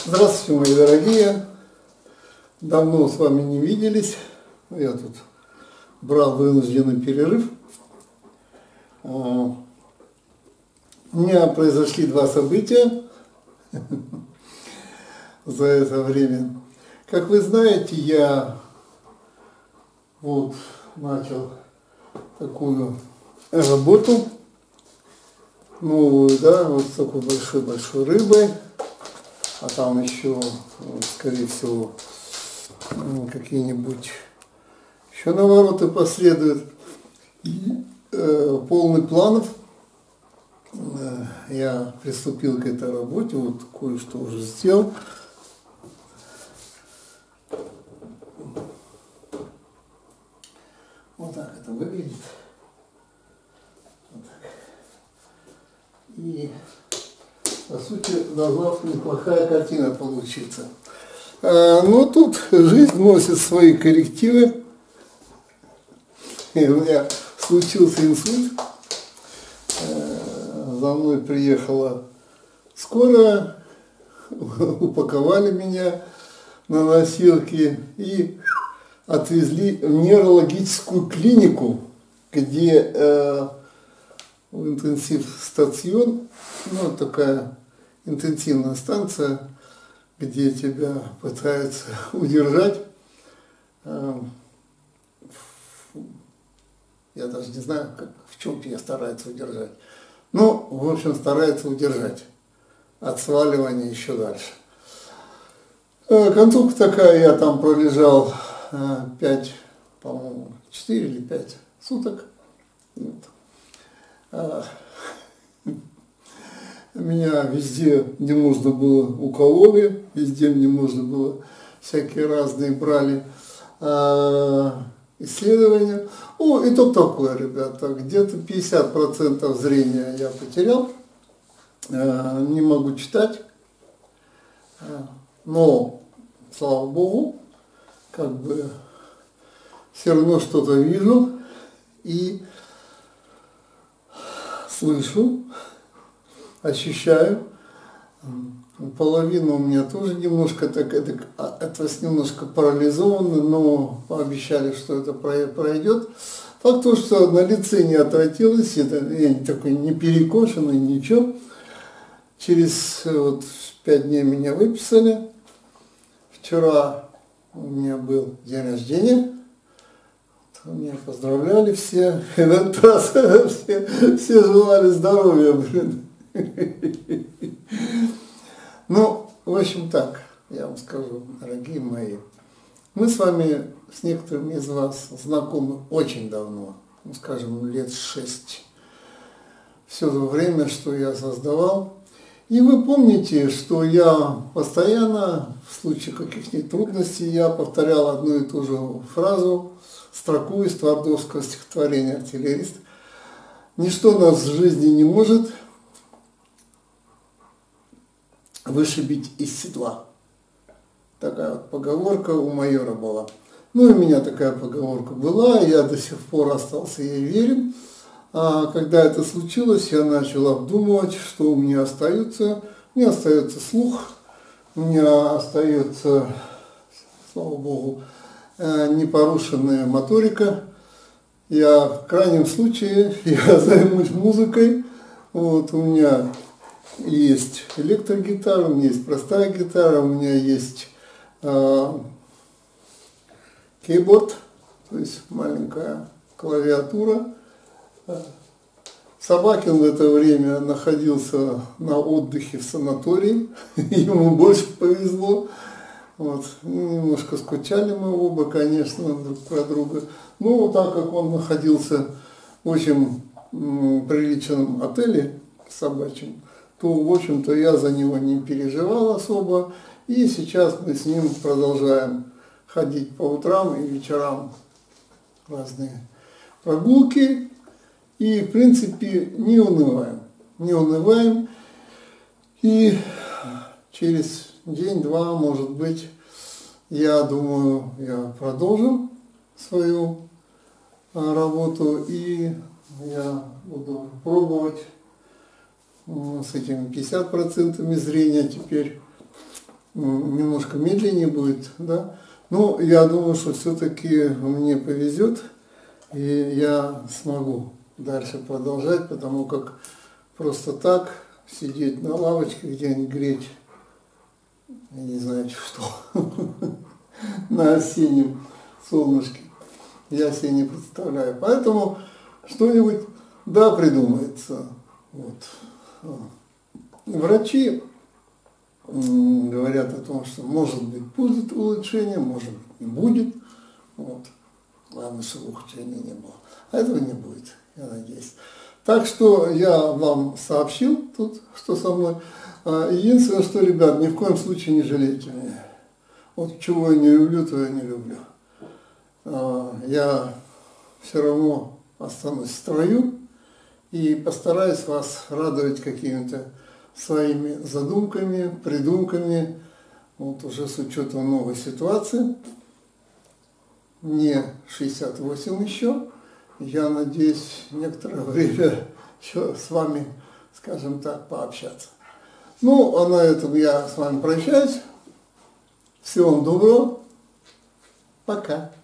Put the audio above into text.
Здравствуйте, мои дорогие. Давно с вами не виделись. Я тут брал вынужденный перерыв. У меня произошли два события за это время. Как вы знаете, я вот начал такую работу новую, да, вот с такой большой рыбой. А там еще, скорее всего, какие-нибудь еще навороты последуют. И полный планов я приступил к этой работе, вот кое-что уже сделал. Вот так это выглядит. Вот так. И по сути, должна неплохая картина получиться. Но тут жизнь вносит свои коррективы. И у меня случился инсульт. За мной приехала скорая, упаковали меня на носилки и отвезли в неврологическую клинику, где в интенсив-стацион, ну, такая интенсивная станция, где тебя пытаются удержать. Я даже не знаю, в чем тебя стараются удержать. Ну, в общем, стараются удержать от сваливания еще дальше. Концовка такая, я там пролежал 5, по-моему, 4 или 5 суток. Меня везде не можно было укололи, везде мне можно было всякие разные брали исследования. Итог такой, ребята, где-то 50% зрения я потерял, не могу читать, но, слава богу, как бы все равно что-то вижу и слышу, ощущаю. Половина у меня тоже немножко это немножко парализовано, но пообещали, что это пройдет. Факт то, что на лице не отвратилось, это я такой не перекошенный, ничего. Через 5 дней меня выписали. Вчера у меня был день рождения. Меня поздравляли все. В этот раз все желали здоровья, блин. Ну, в общем так, я вам скажу, дорогие мои, мы с вами, с некоторыми из вас знакомы очень давно, ну, скажем, лет 6, все то время, что я создавал. И вы помните, что я постоянно, в случае каких-нибудь трудностей, я повторял одну и ту же фразу, строку из Твардовского стихотворения «Артиллерист». Ничто нас в жизни не может вышибить из седла. Такая вот поговорка у майора была. Ну и у меня такая поговорка была, я до сих пор остался ей верен. А когда это случилось, я начал обдумывать, что у меня остается. У меня остается слух, у меня остается, слава богу, непорушенная моторика. Я в крайнем случае я займусь музыкой. Вот у меня есть электрогитара, у меня есть простая гитара, у меня есть кейборд, то есть маленькая клавиатура. Собакин в это время находился на отдыхе в санатории, ему больше повезло. Вот. Немножко скучали мы оба, конечно, друг про друга. Но так как он находился в очень приличном отеле собачьем, то, в общем-то, я за него не переживал особо. И сейчас мы с ним продолжаем ходить по утрам и вечерам в разные прогулки. И, в принципе, не унываем. Не унываем. И через день-два, может быть, я думаю, я продолжу свою работу. И я буду пробовать с этими 50% зрения теперь немножко медленнее будет, да. Но я думаю, что все-таки мне повезет, и я смогу дальше продолжать, потому как просто так сидеть на лавочке где-нибудь греть, я не знаю что, на осеннем солнышке, я себе не представляю. Поэтому что-нибудь, да, придумается. Вот. Врачи говорят о том, что может быть будет улучшение, может быть не будет. Вот. Главное, чтобы ухудшения не было. А этого не будет, я надеюсь. Так что я вам сообщил тут, что со мной. Единственное, что, ребят, ни в коем случае не жалейте меня. Вот чего я не люблю, то я не люблю. Я все равно останусь в строю и постараюсь вас радовать какими-то своими задумками, придумками, вот уже с учетом новой ситуации. Мне 68 еще. Я надеюсь некоторое время еще с вами, скажем так, пообщаться. Ну, а на этом я с вами прощаюсь. Всего вам доброго. Пока.